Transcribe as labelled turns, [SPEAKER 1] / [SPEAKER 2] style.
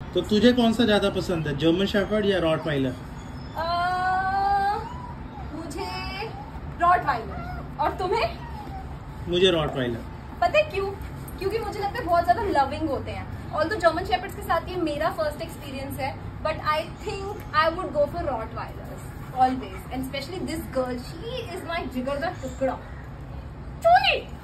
[SPEAKER 1] तो तुझे कौन सा ज्यादा पसंद है, जर्मन शेफर्ड या रॉटवाइलर?
[SPEAKER 2] मुझे रॉटवाइलर। और तुम्हें?
[SPEAKER 1] मुझे रॉटवाइलर।
[SPEAKER 2] पता है क्यों? क्योंकि मुझे लगता है बहुत ज्यादा लविंग होते हैं। ऑल्दो जर्मन शेफर्ड्स के साथ ये मेरा फर्स्ट एक्सपीरियंस है, but I think I would go for rottweilers always, and specially this girl, she is my जिगर का टुकड़ा। चूनी